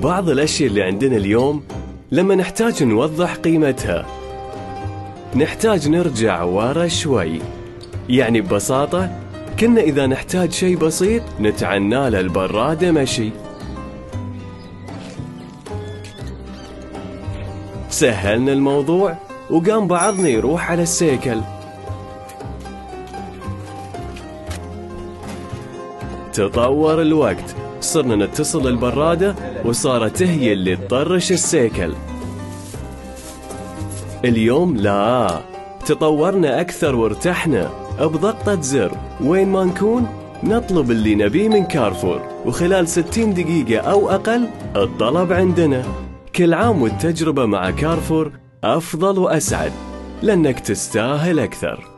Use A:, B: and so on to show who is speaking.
A: بعض الأشياء اللي عندنا اليوم لما نحتاج نوضح قيمتها نحتاج نرجع ورا شوي. يعني ببساطة كنا إذا نحتاج شيء بسيط نتعنى له البرادة مشي. سهلنا الموضوع وقام بعضنا يروح على السيكل. تطور الوقت، صرنا نتصل البرادة وصارت هي اللي تطرش السيكل. اليوم لا، تطورنا أكثر وارتحنا. بضغطة زر وين ما نكون نطلب اللي نبيه من كارفور، وخلال 60 دقيقة أو أقل الطلب عندنا. كل عام والتجربة مع كارفور أفضل وأسعد، لأنك تستاهل أكثر.